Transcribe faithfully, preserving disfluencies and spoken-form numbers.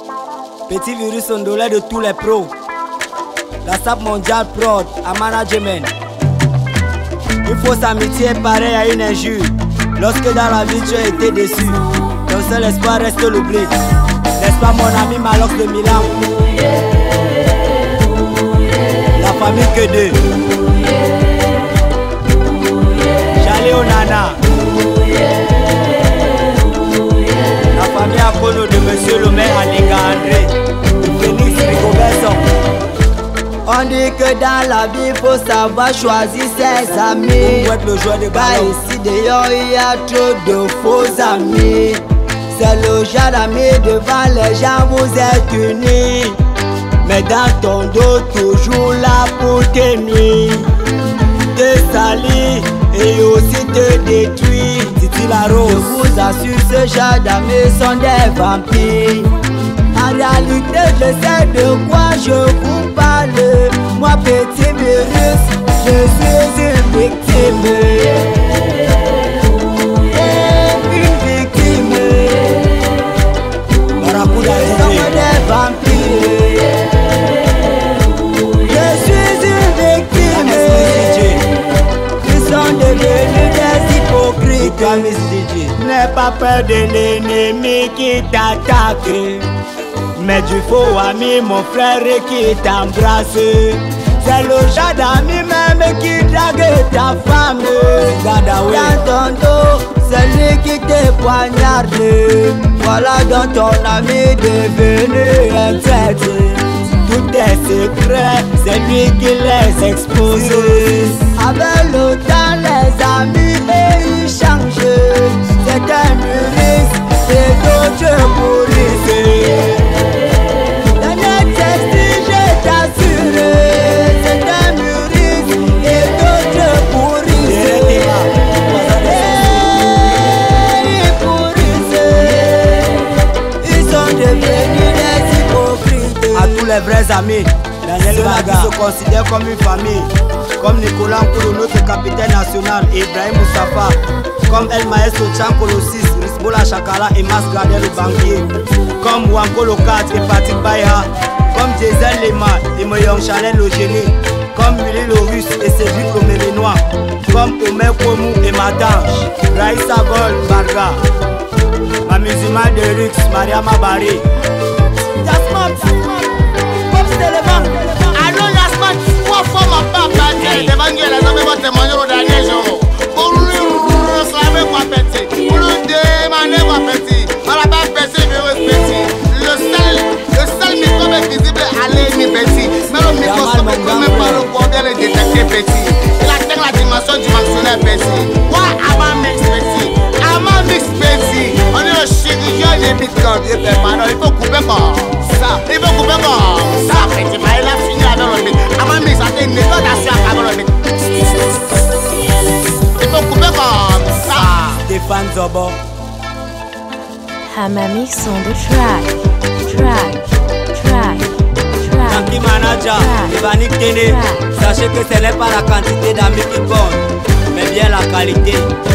Petit virus ondolé de tous les pros. La S A P mondiale prod à management. Une fausse amitié est pareille à une injure. Lorsque dans la vie tu as été déçu, ton seul espoir reste l'oubli. N'est-ce pas mon ami Malox de Milan? La famille que deux. J'allais au Nana. La famille Akono de Monsieur le maire Alinga André. Phoenix Rigoberto. On dit que dans la vie faut savoir choisir ses amis. Le joueur de Bah ici dehors il y a trop de faux amis. C'est le genre d'amis devant les gens vous êtes unis, mais dans ton dos toujours là pour te nuire, te salir et aussi te détruire. Titi la Rose. Je vous assure ce genre d'amis sont des vampires. En réalité je sais de quoi je vous parle. Moi petit virus, je suis une victime. Et une victime. Barracuda Ils sont des vampires. Je suis une victime. Ils sont devenus des hypocrites. N'aie pas peur de l'ennemi qui t'attaque, mais du faux ami, mon frère, qui t'embrasse. C'est le genre d'ami même qui drague ta femme. Dans ton dos, c'est lui qui te poignarde. Voilà donc ton ami devenu un traître. Tous tes secrets, c'est lui qui les expose. Avec le temps, les amis, et ils changent. C'est un muriste et d'autres pourrissent. Les vrais amis, Daniel Baga se considère comme une famille, comme Nicolas Nkolo, notre capitaine national, et Ibrahim Moussafa, comme El Maestro Chankolo six, Risbola Chakala et Mas Gardel le banquier, comme Wankolo quatre et Patrick Baya, comme Jason Lema et Moyong Chanel le génie, comme Willy le Russe et Cédric le Mérinois, comme Omer Komou et Matange, Raïssa Gol Barga, ma musulmane de Rux, Mariama Barry. Allons la semaine, trois fois ma part, Daniel, Evangel, la même témoignage au dernier jour. Pour lui, slammer quoi petit, pour lui demander quoi petit, on n'a pas petit, mais petit. Le seul, le seul micro est visible à l'ennemi petit, mais le microscope est quand même pas le bordel et détecté petit. Il atteint la dimension dimensionnelle petit. Moi, avant mix petit, avant mix petit, on est le chirurgien des bitcoins. Il faut couper quoi. Il faut couper comme ça, petit, mais il a fini avec le bit. Avant mais ça fait une négociation avec le bit. Il faut couper comme ça. Stéphane Zobo. Hamamix on the track, track, track, track. Tanki Manager, Evanik Tene. Sachez que ce n'est pas la quantité d'amis qui compte, mais bien la qualité.